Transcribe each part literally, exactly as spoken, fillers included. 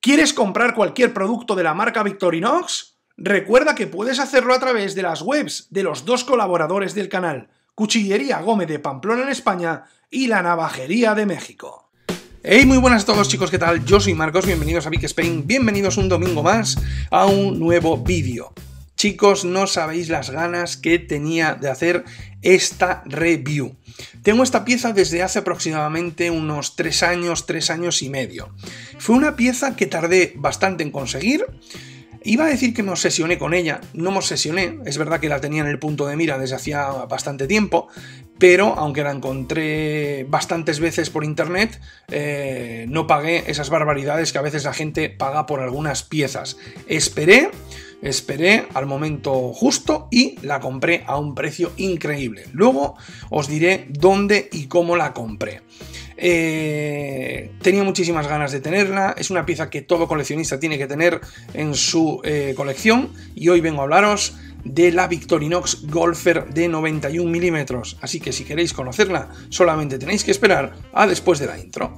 ¿Quieres comprar cualquier producto de la marca Victorinox? Recuerda que puedes hacerlo a través de las webs de los dos colaboradores del canal, Cuchillería Gómez de Pamplona en España y La Navajería de México. Hey, muy buenas a todos chicos, ¿qué tal? Yo soy Marcos, bienvenidos a Vic Spain, bienvenidos un domingo más a un nuevo vídeo. Chicos, no sabéis las ganas que tenía de hacer esta review. Tengo esta pieza desde hace aproximadamente unos tres años, tres años y medio. Fue una pieza que tardé bastante en conseguir. Iba a decir que me obsesioné con ella, no me obsesioné, es verdad que la tenía en el punto de mira desde hacía bastante tiempo, pero aunque la encontré bastantes veces por internet, eh, no pagué esas barbaridades que a veces la gente paga por algunas piezas. Esperé, esperé al momento justo y la compré a un precio increíble. Luego os diré dónde y cómo la compré. Eh, tenía muchísimas ganas de tenerla, es una pieza que todo coleccionista tiene que tener en su eh, colección y hoy vengo a hablaros de la Victorinox Golfer de noventa y un milímetros, así que si queréis conocerla solamente tenéis que esperar a después de la intro.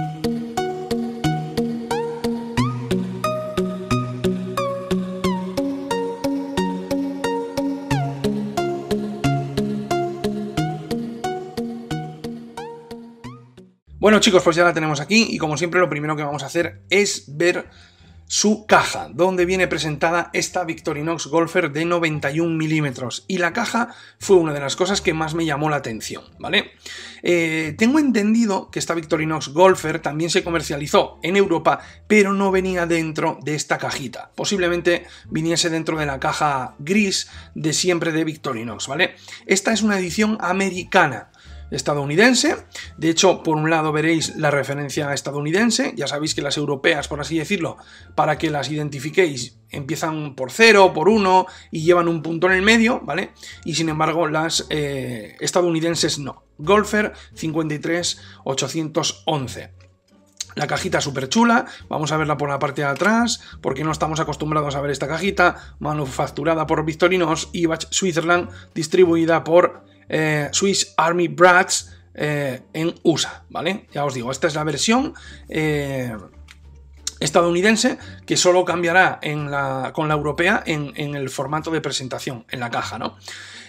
Bueno chicos, pues ya la tenemos aquí y como siempre lo primero que vamos a hacer es ver su caja, donde viene presentada esta Victorinox Golfer de noventa y un milímetros, y la caja fue una de las cosas que más me llamó la atención, ¿vale? Eh, tengo entendido que esta Victorinox Golfer también se comercializó en Europa, pero no venía dentro de esta cajita, posiblemente viniese dentro de la caja gris de siempre de Victorinox, ¿vale? Esta es una edición americana, estadounidense. De hecho, por un lado veréis la referencia estadounidense, ya sabéis que las europeas, por así decirlo, para que las identifiquéis, empiezan por cero, por uno y llevan un punto en el medio, ¿vale? Y sin embargo las eh, estadounidenses no. Golfer cincuenta y tres ochocientos once. La cajita súper chula, vamos a verla por la parte de atrás, porque no estamos acostumbrados a ver esta cajita, manufacturada por Victorinox, Ibach, Switzerland, distribuida por Eh, Swiss Army Brats eh, en U S A, ¿vale? Ya os digo, esta es la versión eh, estadounidense que solo cambiará en la, con la europea en, en el formato de presentación, en la caja, ¿no?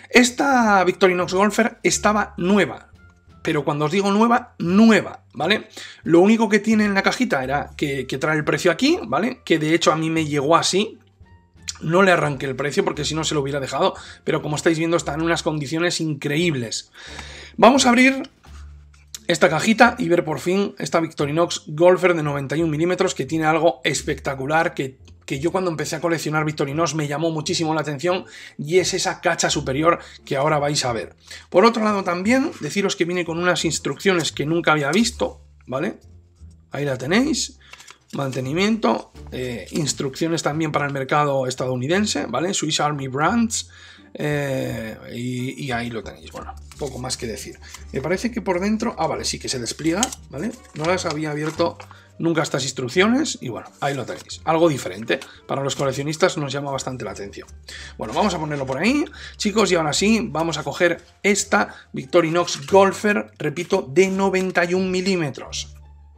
Esta Victorinox Golfer estaba nueva, pero cuando os digo nueva, nueva, ¿vale? Lo único que tiene en la cajita era que, que trae el precio aquí, ¿vale? Que de hecho a mí me llegó así. No le arranqué el precio porque si no se lo hubiera dejado, pero como estáis viendo está en unas condiciones increíbles. Vamos a abrir esta cajita y ver por fin esta Victorinox Golfer de noventa y un milímetros que tiene algo espectacular que, que yo cuando empecé a coleccionar Victorinox me llamó muchísimo la atención y es esa cacha superior que ahora vais a ver. Por otro lado también deciros que viene con unas instrucciones que nunca había visto, ¿vale? Ahí la tenéis. Mantenimiento, eh, instrucciones también para el mercado estadounidense, ¿vale? Swiss Army Brands, eh, y, y ahí lo tenéis. Bueno, poco más que decir. Me parece que por dentro, ah, vale, sí que se despliega, ¿vale? No las había abierto nunca estas instrucciones y bueno, ahí lo tenéis. Algo diferente, para los coleccionistas nos llama bastante la atención. Bueno, vamos a ponerlo por ahí, chicos, y ahora sí, vamos a coger esta Victorinox Golfer, repito, de noventa y un milímetros.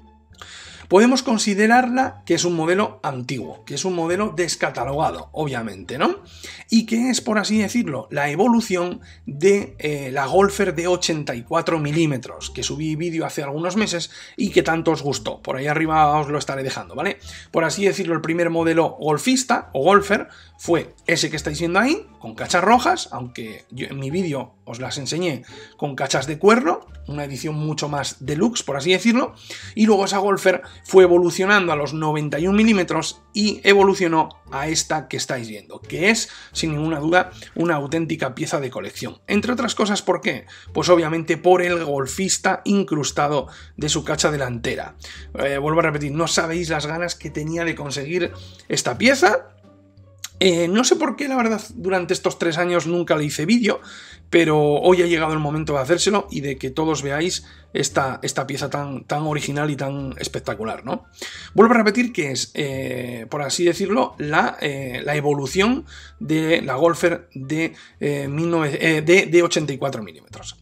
Podemos considerarla que es un modelo antiguo, que es un modelo descatalogado, obviamente, ¿no? Y que es, por así decirlo, la evolución de eh, la Golfer de ochenta y cuatro milímetros, que subí vídeo hace algunos meses y que tanto os gustó. Por ahí arriba os lo estaré dejando, ¿vale? Por así decirlo, el primer modelo golfista o Golfer fue ese que estáis viendo ahí, con cachas rojas, aunque yo en mi vídeo os las enseñé con cachas de cuerno, una edición mucho más deluxe, por así decirlo, y luego esa Golfer fue evolucionando a los noventa y un milímetros y evolucionó a esta que estáis viendo, que es, sin ninguna duda, una auténtica pieza de colección. Entre otras cosas, ¿por qué? Pues obviamente por el golfista incrustado de su cacha delantera. Eh, vuelvo a repetir, no sabéis las ganas que tenía de conseguir esta pieza. Eh, no sé por qué, la verdad, durante estos tres años nunca le hice vídeo, pero hoy ha llegado el momento de hacérselo y de que todos veáis esta, esta pieza tan, tan original y tan espectacular, ¿no? Vuelvo a repetir que es, eh, por así decirlo, la, eh, la evolución de la Golfer de, eh, mil novecientos, eh, de, de ochenta y cuatro milímetros.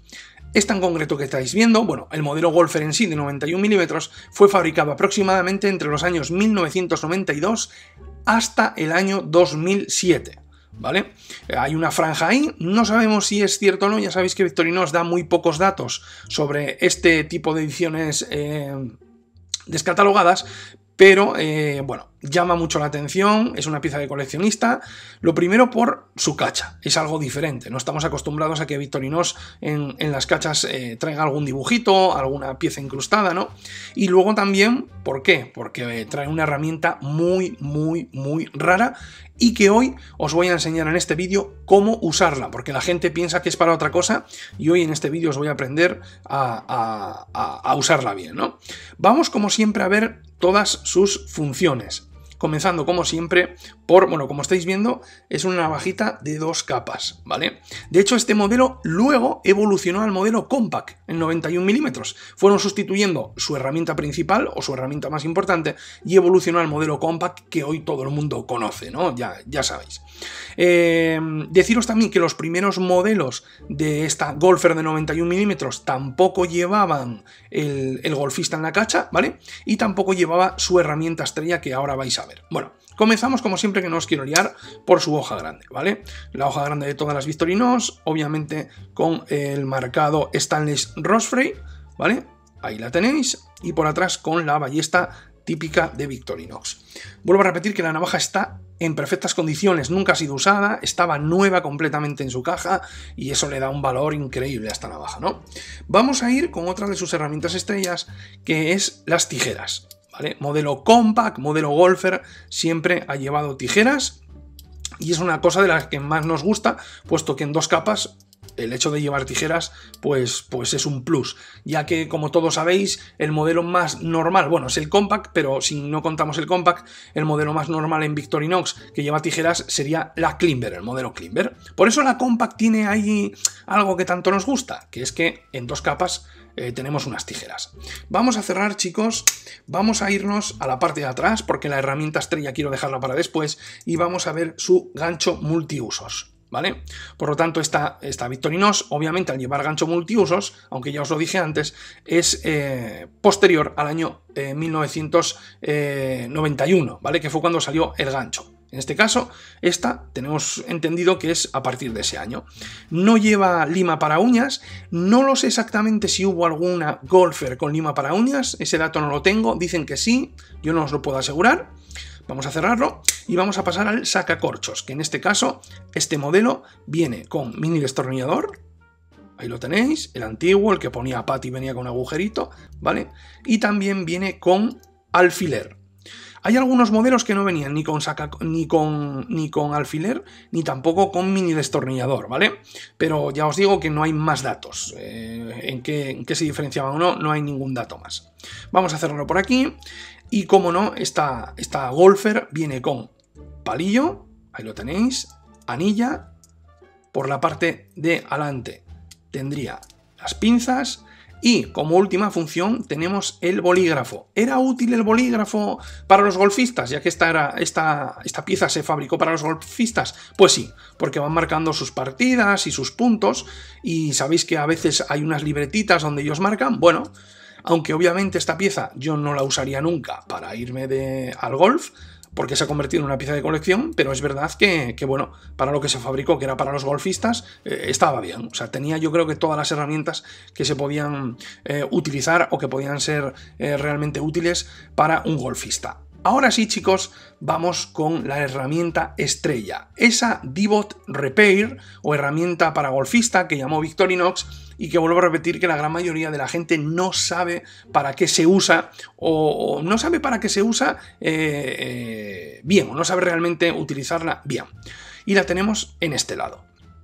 Esta en concreto que estáis viendo, bueno, el modelo Golfer en sí de noventa y un milímetros fue fabricado aproximadamente entre los años mil novecientos noventa y dos hasta el año dos mil siete. ¿Vale? Hay una franja ahí, no sabemos si es cierto o no, ya sabéis que Victorinox da muy pocos datos sobre este tipo de ediciones eh, descatalogadas, pero eh, bueno, llama mucho la atención, es una pieza de coleccionista, lo primero por su cacha, es algo diferente, no estamos acostumbrados a que Victorinox en, en las cachas eh, traiga algún dibujito, alguna pieza incrustada, ¿no? Y luego también, ¿por qué? Porque eh, trae una herramienta muy, muy, muy rara y que hoy os voy a enseñar en este vídeo cómo usarla, porque la gente piensa que es para otra cosa y hoy en este vídeo os voy a aprender a, a, a, a usarla bien, ¿no? Vamos como siempre a ver todas sus funciones. Comenzando como siempre por, bueno, como estáis viendo, es una navajita de dos capas, ¿vale? De hecho, este modelo luego evolucionó al modelo Compact en noventa y un milímetros. Fueron sustituyendo su herramienta principal o su herramienta más importante y evolucionó al modelo Compact que hoy todo el mundo conoce, ¿no? Ya, ya sabéis. Eh, deciros también que los primeros modelos de esta Golfer de noventa y un milímetros tampoco llevaban el, el golfista en la cacha, ¿vale? Y tampoco llevaba su herramienta estrella que ahora vais a ver. Bueno, comenzamos como siempre, que no os quiero liar, por su hoja grande, ¿vale? La hoja grande de todas las Victorinox, obviamente con el marcado Stainless Rosfray, ¿vale? Ahí la tenéis, y por atrás con la ballesta típica de Victorinox. Vuelvo a repetir que la navaja está en perfectas condiciones, nunca ha sido usada, estaba nueva completamente en su caja y eso le da un valor increíble a esta navaja, ¿no? Vamos a ir con otra de sus herramientas estrellas, que es las tijeras, ¿vale? Modelo Compact, modelo Golfer, siempre ha llevado tijeras y es una cosa de las que más nos gusta, puesto que en dos capas el hecho de llevar tijeras pues, pues es un plus, ya que como todos sabéis el modelo más normal, bueno, es el Compact, pero si no contamos el Compact, el modelo más normal en Victorinox que lleva tijeras sería la Climber, el modelo Climber. Por eso la Compact tiene ahí algo que tanto nos gusta, que es que en dos capas eh, tenemos unas tijeras. Vamos a cerrar, chicos, vamos a irnos a la parte de atrás, porque la herramienta estrella quiero dejarla para después, y vamos a ver su gancho multiusos, ¿vale? Por lo tanto, esta, esta Victorinox, obviamente al llevar gancho multiusos, aunque ya os lo dije antes, es eh, posterior al año eh, mil novecientos noventa y uno, ¿vale? Que fue cuando salió el gancho. En este caso, esta tenemos entendido que es a partir de ese año. No lleva lima para uñas, no lo sé exactamente si hubo alguna Golfer con lima para uñas, ese dato no lo tengo, dicen que sí, yo no os lo puedo asegurar. Vamos a cerrarlo y vamos a pasar al sacacorchos, que en este caso, este modelo viene con mini destornillador, ahí lo tenéis, el antiguo, el que ponía pat y venía con un agujerito, ¿vale? Y también viene con alfiler. Hay algunos modelos que no venían ni con, saca, ni con, ni con alfiler, ni tampoco con mini destornillador, ¿vale? Pero ya os digo que no hay más datos. Eh, en, qué, en qué se diferenciaban o no, no hay ningún dato más. Vamos a hacerlo por aquí. Y como no, esta, esta Golfer viene con palillo, ahí lo tenéis, anilla, por la parte de adelante tendría las pinzas y como última función tenemos el bolígrafo. ¿Era útil el bolígrafo para los golfistas, ya que esta, era, esta, esta pieza se fabricó para los golfistas? Pues sí, porque van marcando sus partidas y sus puntos y sabéis que a veces hay unas libretitas donde ellos marcan, bueno. Aunque obviamente esta pieza yo no la usaría nunca para irme de, al golf, porque se ha convertido en una pieza de colección, pero es verdad que, que bueno, para lo que se fabricó, que era para los golfistas, eh, estaba bien. O sea, tenía yo creo que todas las herramientas que se podían eh, utilizar o que podían ser eh, realmente útiles para un golfista. Ahora sí, chicos, vamos con la herramienta estrella, esa Dibot Repair o herramienta para golfista que llamó Victorinox y que vuelvo a repetir que la gran mayoría de la gente no sabe para qué se usa o, o no sabe para qué se usa eh, eh, bien o no sabe realmente utilizarla bien. Y la tenemos en este lado.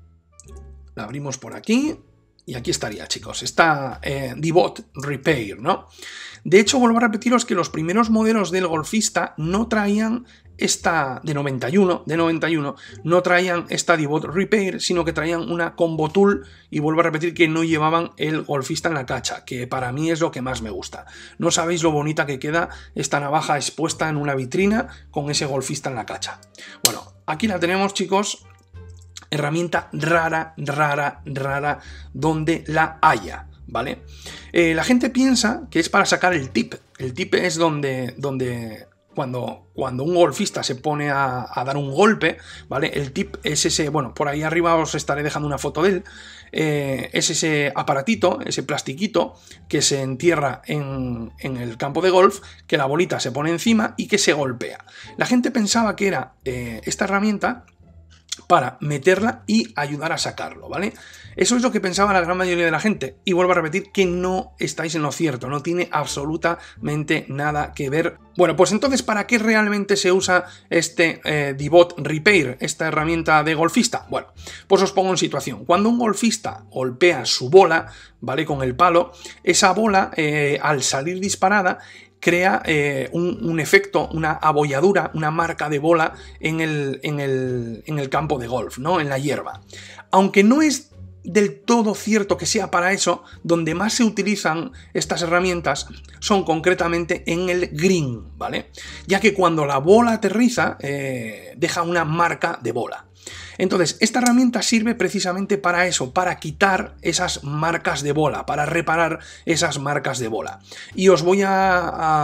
La abrimos por aquí. Y aquí estaría, chicos, esta eh, Dibot Repair, ¿no? De hecho, vuelvo a repetiros que los primeros modelos del golfista no traían esta, de noventa y uno, de noventa y uno, no traían esta Dibot Repair, sino que traían una Combo Tool, y vuelvo a repetir que no llevaban el golfista en la cacha, que para mí es lo que más me gusta. No sabéis lo bonita que queda esta navaja expuesta en una vitrina con ese golfista en la cacha. Bueno, aquí la tenemos, chicos. herramienta rara, rara, rara, donde la haya, ¿vale? Eh, la gente piensa que es para sacar el tip. El tip es donde, donde cuando, cuando un golfista se pone a, a dar un golpe, ¿vale? El tip es ese, bueno, por ahí arriba os estaré dejando una foto de él, eh, es ese aparatito, ese plastiquito que se entierra en, en el campo de golf, que la bolita se pone encima y que se golpea. La gente pensaba que era eh, esta herramienta para meterla y ayudar a sacarlo, ¿vale? Eso es lo que pensaba la gran mayoría de la gente, y vuelvo a repetir que no estáis en lo cierto, no tiene absolutamente nada que ver. Bueno, pues entonces, ¿para qué realmente se usa este eh, Divot Repair, esta herramienta de golfista? Bueno, pues os pongo en situación. Cuando un golfista golpea su bola, ¿vale? Con el palo, esa bola, eh, al salir disparada, crea eh, un, un efecto, una abolladura, una marca de bola en el, en, el, en el campo de golf, ¿no? En la hierba. Aunque no es del todo cierto que sea para eso, donde más se utilizan estas herramientas son concretamente en el green, ¿vale? Ya que cuando la bola aterriza, eh, deja una marca de bola. Entonces, esta herramienta sirve precisamente para eso, para quitar esas marcas de bola, para reparar esas marcas de bola. Y os voy a,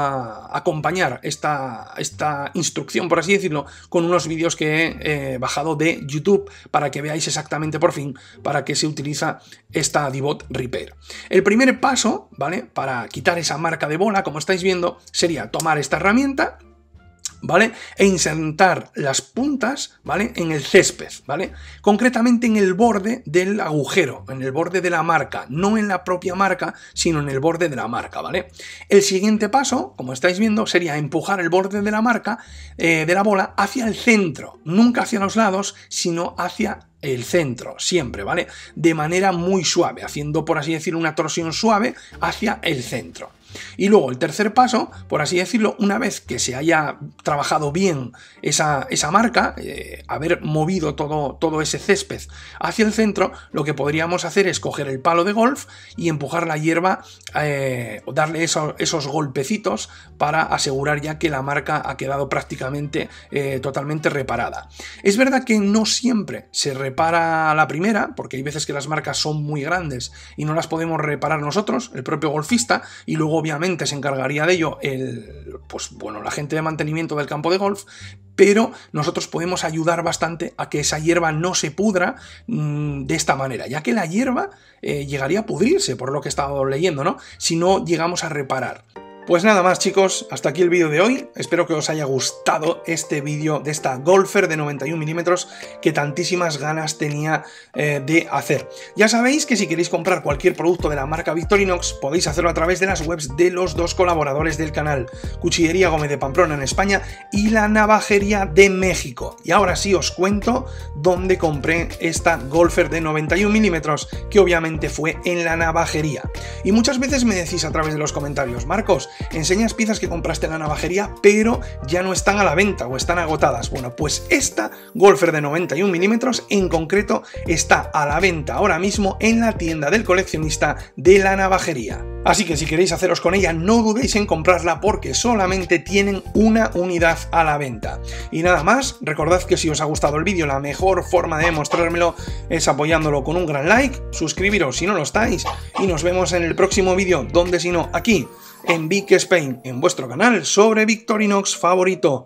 a acompañar esta, esta instrucción, por así decirlo, con unos vídeos que he eh, bajado de YouTube para que veáis exactamente por fin para qué se utiliza esta Divot Repair. El primer paso, ¿vale? Para quitar esa marca de bola, como estáis viendo, sería tomar esta herramienta, ¿vale? E insertar las puntas, ¿vale? En el césped, ¿vale? Concretamente en el borde del agujero, en el borde de la marca, no en la propia marca, sino en el borde de la marca, ¿vale? El siguiente paso, como estáis viendo, sería empujar el borde de la marca, eh, de la bola, hacia el centro, nunca hacia los lados, sino hacia el centro, siempre, ¿vale? De manera muy suave, haciendo, por así decirlo, una torsión suave hacia el centro. Y luego el tercer paso, por así decirlo, una vez que se haya trabajado bien esa, esa marca, eh, haber movido todo, todo ese césped hacia el centro, lo que podríamos hacer es coger el palo de golf y empujar la hierba, eh, darle eso, esos golpecitos para asegurar ya que la marca ha quedado prácticamente eh, totalmente reparada. Es verdad que no siempre se repara a la primera, porque hay veces que las marcas son muy grandes y no las podemos reparar nosotros, el propio golfista, y luego obviamente se encargaría de ello el, pues, bueno, la gente de mantenimiento del campo de golf, pero nosotros podemos ayudar bastante a que esa hierba no se pudra mmm, de esta manera, ya que la hierba eh, llegaría a pudrirse, por lo que he estado leyendo, ¿no? Si no llegamos a reparar. Pues nada más, chicos, hasta aquí el vídeo de hoy. Espero que os haya gustado este vídeo de esta Golfer de noventa y un milímetros que tantísimas ganas tenía eh, de hacer. Ya sabéis que si queréis comprar cualquier producto de la marca Victorinox podéis hacerlo a través de las webs de los dos colaboradores del canal, Cuchillería Gómez de Pamplona en España y la Navajería de México. Y ahora sí os cuento dónde compré esta Golfer de noventa y un milímetros, que obviamente fue en la Navajería. Y muchas veces me decís a través de los comentarios: Marcos, enseñas piezas que compraste en la navajería pero ya no están a la venta o están agotadas. Bueno, pues esta Golfer de noventa y un milímetros en concreto está a la venta ahora mismo en la tienda del coleccionista de la navajería. Así que si queréis haceros con ella, no dudéis en comprarla porque solamente tienen una unidad a la venta. Y nada más, recordad que si os ha gustado el vídeo, la mejor forma de demostrármelo es apoyándolo con un gran like, suscribiros si no lo estáis, y nos vemos en el próximo vídeo, donde si no, aquí, en Vic Spain, en vuestro canal sobre Victorinox favorito.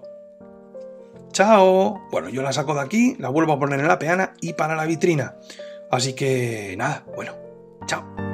¡Chao! Bueno, yo la saco de aquí, la vuelvo a poner en la peana y para la vitrina. Así que nada, bueno, chao.